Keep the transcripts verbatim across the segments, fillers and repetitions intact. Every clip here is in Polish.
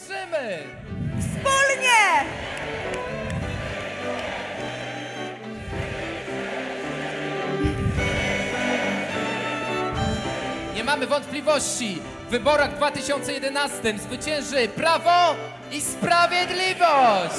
zwyciężymy! Wspólnie! Nie mamy wątpliwości, w wyborach w dwa tysiące jedenastym zwycięży Prawo i Sprawiedliwość!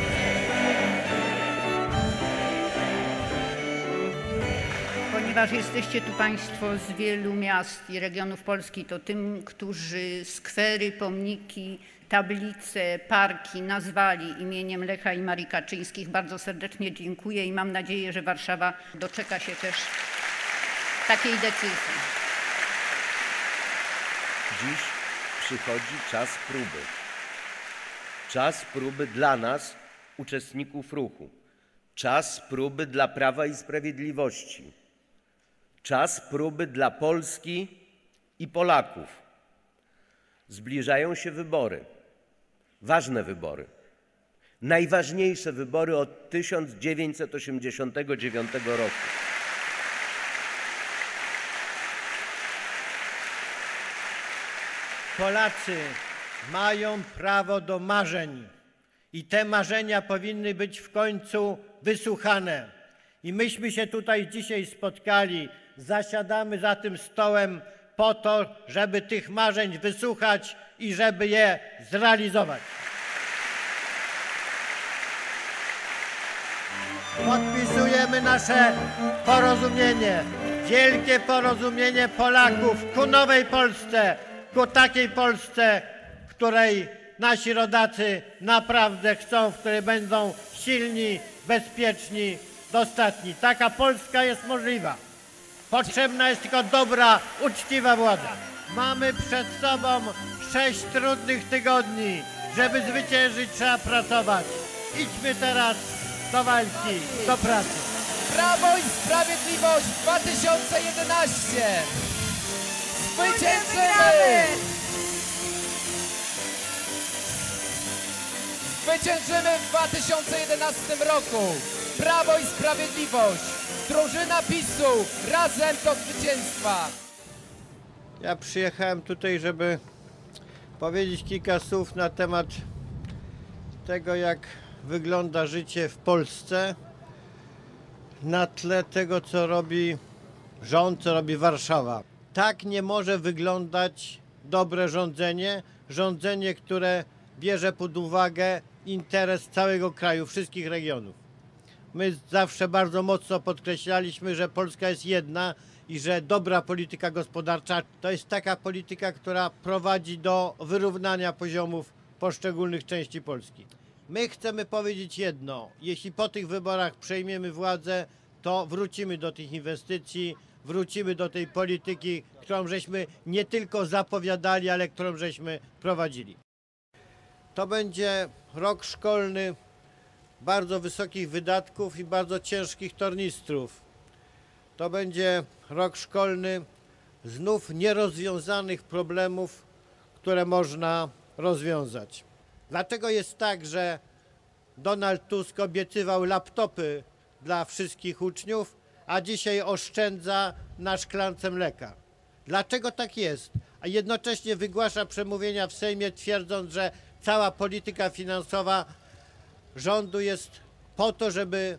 Ponieważ jesteście tu Państwo z wielu miast i regionów Polski, to tym, którzy skwery, pomniki, tablice, parki nazwali imieniem Lecha i Marii Kaczyńskich, bardzo serdecznie dziękuję i mam nadzieję, że Warszawa doczeka się też takiej decyzji. Dziś przychodzi czas próby. Czas próby dla nas, uczestników ruchu. Czas próby dla Prawa i Sprawiedliwości. Czas próby dla Polski i Polaków. Zbliżają się wybory. Ważne wybory. Najważniejsze wybory od tysiąc dziewięćset osiemdziesiątego dziewiątego roku. Polacy mają prawo do marzeń i te marzenia powinny być w końcu wysłuchane. I myśmy się tutaj dzisiaj spotkali, zasiadamy za tym stołem po to, żeby tych marzeń wysłuchać i żeby je zrealizować. Podpisujemy nasze porozumienie, wielkie porozumienie Polaków ku nowej Polsce, ku takiej Polsce, w której nasi rodacy naprawdę chcą, w której będą silni, bezpieczni, dostatni. Taka Polska jest możliwa. Potrzebna jest tylko dobra, uczciwa władza. Mamy przed sobą sześć trudnych tygodni. Żeby zwyciężyć, trzeba pracować. Idźmy teraz do walki, do pracy. Prawo i Sprawiedliwość dwa tysiące jedenaście! Zwyciężymy! Zwyciężymy w dwa tysiące jedenastym roku! Prawo i Sprawiedliwość! Drużyna PiSu! Razem do zwycięstwa! Ja przyjechałem tutaj, żeby powiedzieć kilka słów na temat tego, jak wygląda życie w Polsce na tle tego, co robi rząd, co robi Warszawa. Tak nie może wyglądać dobre rządzenie, rządzenie, które bierze pod uwagę interes całego kraju, wszystkich regionów. My zawsze bardzo mocno podkreślaliśmy, że Polska jest jedna i że dobra polityka gospodarcza to jest taka polityka, która prowadzi do wyrównania poziomów poszczególnych części Polski. My chcemy powiedzieć jedno, jeśli po tych wyborach przejmiemy władzę, to wrócimy do tych inwestycji, wrócimy do tej polityki, którą żeśmy nie tylko zapowiadali, ale którą żeśmy prowadzili. To będzie rok szkolny bardzo wysokich wydatków i bardzo ciężkich tornistrów. To będzie rok szkolny znów nierozwiązanych problemów, które można rozwiązać. Dlaczego jest tak, że Donald Tusk obiecywał laptopy dla wszystkich uczniów, a dzisiaj oszczędza na szklance mleka? Dlaczego tak jest? A jednocześnie wygłasza przemówienia w Sejmie, twierdząc, że cała polityka finansowa rządu jest po to, żeby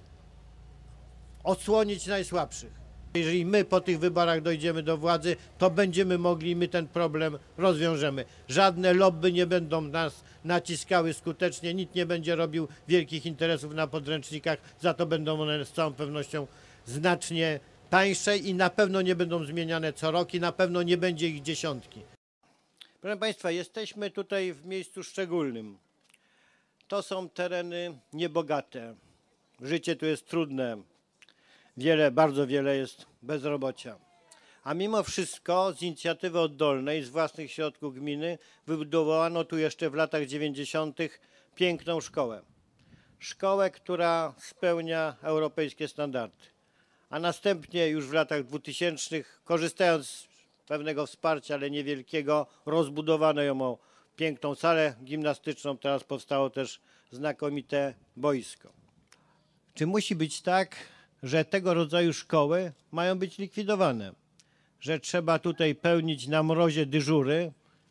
odsłonić najsłabszych. Jeżeli my po tych wyborach dojdziemy do władzy, to będziemy mogli i my ten problem rozwiążemy. Żadne lobby nie będą nas naciskały skutecznie, nikt nie będzie robił wielkich interesów na podręcznikach, za to będą one z całą pewnością znacznie tańsze i na pewno nie będą zmieniane co rok i na pewno nie będzie ich dziesiątki. Proszę Państwa, jesteśmy tutaj w miejscu szczególnym. To są tereny niebogate. Życie tu jest trudne. Wiele, bardzo wiele jest bezrobocia. A mimo wszystko z inicjatywy oddolnej, z własnych środków gminy wybudowano tu jeszcze w latach dziewięćdziesiątych piękną szkołę. Szkołę, która spełnia europejskie standardy. A następnie już w latach dwutysięcznych, korzystając z pewnego wsparcia, ale niewielkiego, rozbudowano ją o piękną salę gimnastyczną. Teraz powstało też znakomite boisko. Czy musi być tak, że tego rodzaju szkoły mają być likwidowane? Że trzeba tutaj pełnić na mrozie dyżury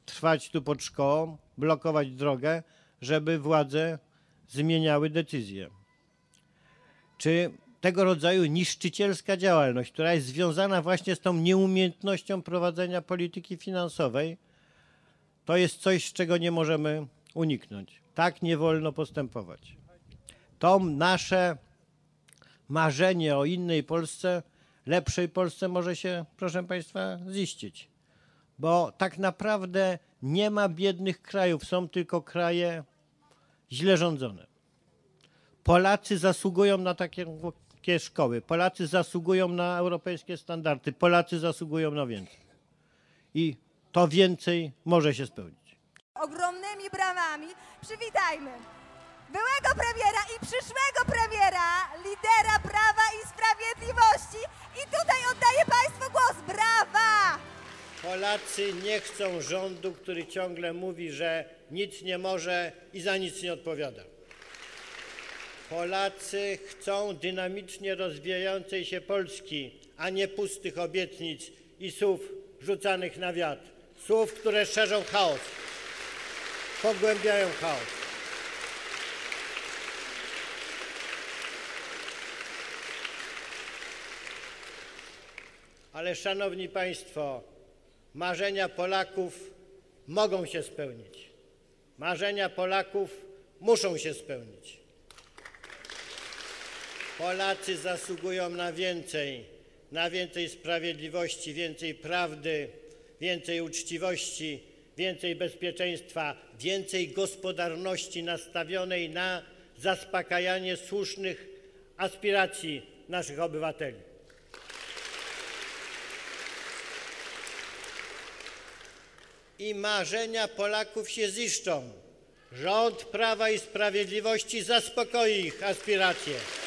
trwać tu pod szkołą, blokować drogę, żeby władze zmieniały decyzje. Czy tego rodzaju niszczycielska działalność, która jest związana właśnie z tą nieumiejętnością prowadzenia polityki finansowej, to jest coś, z czego nie możemy uniknąć. Tak nie wolno postępować. To nasze marzenie o innej Polsce, lepszej Polsce może się, proszę Państwa, ziścić. Bo tak naprawdę nie ma biednych krajów, są tylko kraje źle rządzone. Polacy zasługują na takie, takie szkoły, Polacy zasługują na europejskie standardy, Polacy zasługują na więcej. I to więcej może się spełnić. Ogromnymi bramami przywitajmy byłego premiera i przyszłego premiera, lidera Prawa i Sprawiedliwości. I tutaj oddaję Państwu głos. Brawa! Polacy nie chcą rządu, który ciągle mówi, że nic nie może i za nic nie odpowiada. Polacy chcą dynamicznie rozwijającej się Polski, a nie pustych obietnic i słów rzucanych na wiatr. Słów, które szerzą chaos, pogłębiają chaos. Ale szanowni Państwo, marzenia Polaków mogą się spełnić. Marzenia Polaków muszą się spełnić. Polacy zasługują na więcej, na więcej sprawiedliwości, więcej prawdy, więcej uczciwości, więcej bezpieczeństwa, więcej gospodarności nastawionej na zaspokajanie słusznych aspiracji naszych obywateli. I marzenia Polaków się ziszczą. Rząd Prawa i Sprawiedliwości zaspokoi ich aspiracje.